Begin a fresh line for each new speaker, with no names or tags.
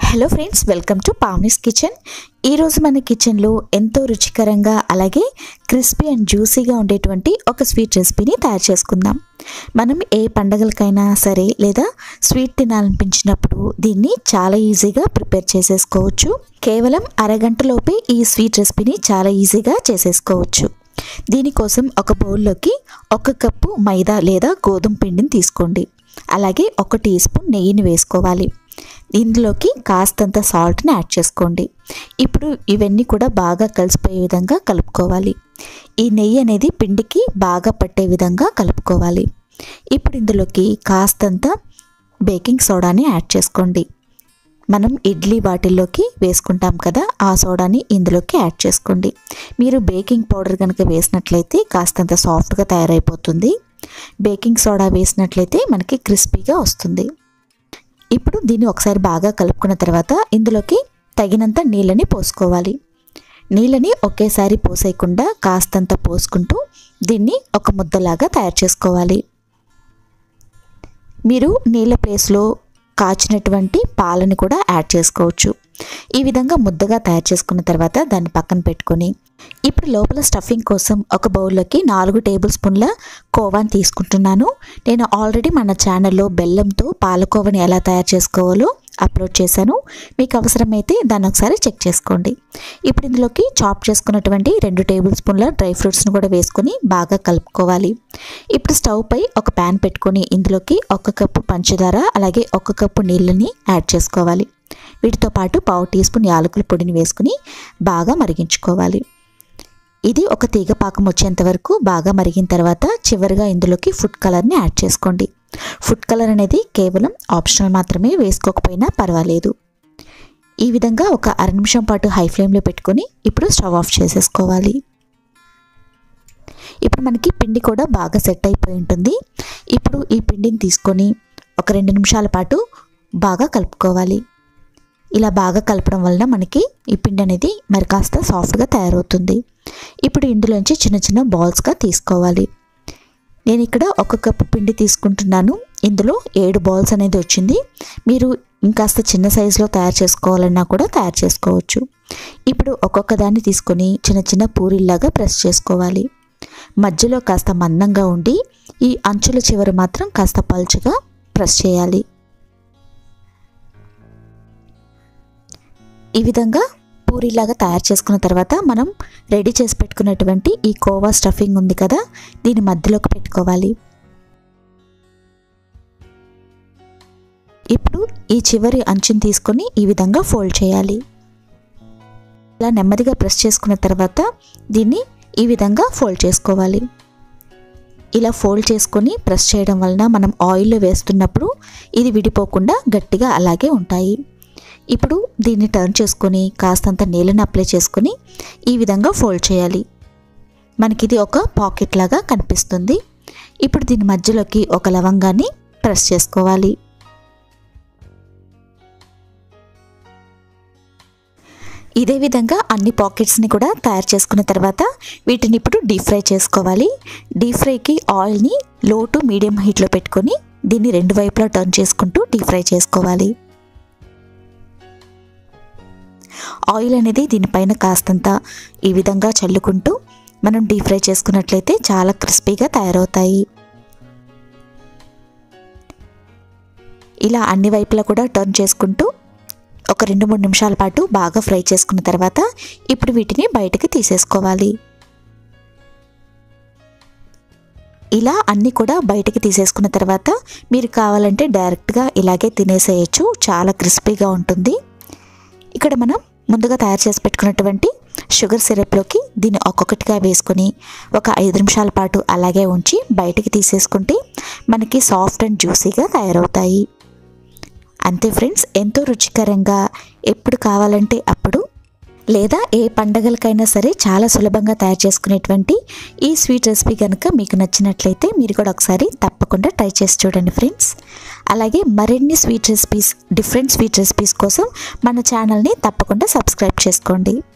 Hello friends, welcome to Pavani's kitchen. ఈరోజు మన కిచెన్లో ఎంతో రుచికరంగా అలాగే క్రిస్పీ అండ్ జ్యూసీగా ఉండేటువంటి ఒక స్వీట్ రెసిపీని తయారు చేసుకుందాం. మనం ఏ పండగలకైనా సరే లేదా స్వీట్ తినాలనిపించినప్పుడు దీన్ని చాలా ఈజీగా ప్రిపేర్ చేసేసుకోవచ్చు. కేవలం అరగంటలోపే ఈ స్వీట్ రెసిపీని చాలా ఈజీగా చేసేసుకోవచ్చు. దీనికోసం ఒక బౌల్లోకి 1 కప్పు మైదా లేదా గోధుమ పిండిని తీసుకోండి. అలాగే 1 టీ స్పూన్ నెయ్యిని వేసుకోవాలి. ఇందులోకి కాస్తంత సాల్ట్ని యాడ్ చేసుకోండి. ఇప్పుడు ఇవన్నీ కూడా బాగా కలిసిపోయే విధంగా కలుపుకోవాలి. ఈ నెయ్యి అనేది పిండికి బాగా పట్టే విధంగా కలుపుకోవాలి. ఇప్పుడు ఇందులోకి కాస్తంత బేకింగ్ సోడాని యాడ్ చేసుకోండి. మనం ఇడ్లీ వాటిల్లోకి వేసుకుంటాం కదా, ఆ సోడాని ఇందులోకి యాడ్ చేసుకోండి. మీరు బేకింగ్ పౌడర్ కనుక వేసినట్లయితే కాస్తంత సాఫ్ట్గా తయారైపోతుంది. బేకింగ్ సోడా వేసినట్లయితే మనకి క్రిస్పీగా వస్తుంది. ఇప్పుడు దీన్ని ఒకసారి బాగా కలుపుకున్న తర్వాత ఇందులోకి తగినంత నీళ్ళని పోసుకోవాలి. నీళ్ళని ఒకేసారి పోసేయకుండా కాస్తంత పోసుకుంటూ దీన్ని ఒక ముద్దలాగా తయారు చేసుకోవాలి. మీరు నీళ్ళ ప్లేస్లో కాచినటువంటి పాలని కూడా యాడ్ చేసుకోవచ్చు. ఈ విధంగా ముద్దగా తయారు చేసుకున్న తర్వాత దాన్ని పక్కన పెట్టుకొని ఇప్పుడు లోపల స్టఫింగ్ కోసం ఒక బౌల్లోకి 4 టేబుల్ స్పూన్ల కోవాని తీసుకుంటున్నాను. నేను ఆల్రెడీ మన ఛానల్లో బెల్లంతో పాలకోవని ఎలా తయారు చేసుకోవాలో అప్లోడ్ చేశాను. మీకు అవసరమైతే దాన్ని ఒకసారి చెక్ చేసుకోండి. ఇప్పుడు ఇందులోకి చాప్ చేసుకున్నటువంటి 2 టేబుల్ స్పూన్ల డ్రై ఫ్రూట్స్ని కూడా వేసుకొని బాగా కలుపుకోవాలి. ఇప్పుడు స్టవ్ పై ఒక ప్యాన్ పెట్టుకొని ఇందులోకి 1 కప్పు పంచదార అలాగే 1 కప్పు నీళ్ళని యాడ్ చేసుకోవాలి. వీటితో పాటు 1/2 టీ స్పూన్ యాలకుల పొడిని వేసుకుని బాగా మరిగించుకోవాలి. ఇది ఒక తీగ పాకం వచ్చేంత వరకు బాగా మరిగిన తర్వాత చివరిగా ఇందులోకి ఫుడ్ కలర్ని యాడ్ చేసుకోండి. ఫుడ్ కలర్ అనేది కేవలం ఆప్షనల్ మాత్రమే, వేసుకోకపోయినా పర్వాలేదు. ఈ విధంగా ఒక అర నిమిషం పాటు హై ఫ్లేమ్లో పెట్టుకొని ఇప్పుడు స్టవ్ ఆఫ్ చేసేసుకోవాలి. ఇప్పుడు మనకి పిండి కూడా బాగా సెట్ అయిపోయి ఉంటుంది. ఇప్పుడు ఈ పిండిని తీసుకొని ఒక 2 నిమిషాల పాటు బాగా కలుపుకోవాలి. ఇలా బాగా కలపడం వలన మనకి ఈ పిండి అనేది మరి కాస్త సాఫ్ట్గా తయారవుతుంది. ఇప్పుడు ఇందులోంచి చిన్న చిన్న బాల్స్గా తీసుకోవాలి. నేను ఇక్కడ 1 కప్పు పిండి తీసుకుంటున్నాను. ఇందులో 7 బాల్స్ అనేది వచ్చింది. మీరు ఇంకాస్త చిన్న సైజులో తయారు చేసుకోవాలన్నా కూడా తయారు చేసుకోవచ్చు. ఇప్పుడు ఒక్కొక్క దాన్ని తీసుకొని చిన్న చిన్న పూరీల్లాగా ప్రెస్ చేసుకోవాలి. మధ్యలో కాస్త మందంగా ఉండి ఈ అంచుల చివర మాత్రం కాస్త పల్చగా ప్రెస్ చేయాలి. ఈ విధంగా పూరీలాగా తయారు చేసుకున్న తర్వాత మనం రెడీ చేసి పెట్టుకున్నటువంటి ఈ కోవా స్టఫింగ్ ఉంది కదా, దీని మధ్యలోకి పెట్టుకోవాలి. ఇప్పుడు ఈ చివరి అంచుని తీసుకొని ఈ విధంగా ఫోల్డ్ చేయాలి. ఇలా నెమ్మదిగా ప్రెస్ చేసుకున్న తర్వాత దీన్ని ఈ విధంగా ఫోల్డ్ చేసుకోవాలి. ఇలా ఫోల్డ్ చేసుకొని ప్రెస్ చేయడం వలన మనం ఆయిల్లో వేస్తున్నప్పుడు ఇది విడిపోకుండా గట్టిగా అలాగే ఉంటాయి. ఇప్పుడు దీన్ని టర్న్ చేసుకొని కాస్తంత నీళ్ళని అప్లై చేసుకొని ఈ విధంగా ఫోల్డ్ చేయాలి. మనకి ఇది ఒక పాకెట్ లాగా కనిపిస్తుంది. ఇప్పుడు దీని మధ్యలోకి ఒక లవంగాన్ని ప్రెస్ చేసుకోవాలి. ఇదే విధంగా అన్ని పాకెట్స్ని కూడా తయారు చేసుకున్న తర్వాత వీటిని ఇప్పుడు డీప్ ఫ్రై చేసుకోవాలి. డీప్ ఫ్రైకి ఆయిల్ని లో టు మీడియం హీట్లో పెట్టుకొని దీన్ని 2 వైపులా టర్న్ చేసుకుంటూ డీప్ ఫ్రై చేసుకోవాలి. ఆయిల్ అనేది దీనిపైన కాస్తంత ఈ విధంగా చల్లుకుంటూ మనం డీప్ ఫ్రై చేసుకున్నట్లయితే చాలా క్రిస్పీగా తయారవుతాయి. ఇలా అన్ని వైపులా కూడా టర్న్ చేసుకుంటూ ఒక 2-3 నిమిషాల పాటు బాగా ఫ్రై చేసుకున్న తర్వాత ఇప్పుడు వీటిని బయటకు తీసేసుకోవాలి. ఇలా అన్నీ కూడా బయటకు తీసేసుకున్న తర్వాత మీరు కావాలంటే డైరెక్ట్గా ఇలాగే తినేసేయచ్చు. చాలా క్రిస్పీగా ఉంటుంది. ఇక్కడ మనం ముందుగా తయారు చేసి పెట్టుకున్నటువంటి షుగర్ సిరప్లోకి దీన్ని ఒక్కొక్కటిగా వేసుకొని ఒక 5 నిమిషాల పాటు అలాగే ఉంచి బయటికి తీసేసుకుంటే మనకి సాఫ్ట్ అండ్ జ్యూసీగా తయారవుతాయి. అంతే ఫ్రెండ్స్, ఎంతో రుచికరంగా ఎప్పుడు కావాలంటే అప్పుడు లేదా ఏ పండగలకైనా సరే చాలా సులభంగా తయారు చేసుకునేటువంటి ఈ స్వీట్ రెసిపీ కనుక మీకు నచ్చినట్లయితే మీరు కూడా ఒకసారి తప్పకుండా ట్రై చేసి చూడండి ఫ్రెండ్స్. అలాగే మరిన్ని sweet recipes, different sweet recipes కోసం మన ఛానల్ని తప్పకుండా సబ్స్క్రైబ్ చేసుకోండి.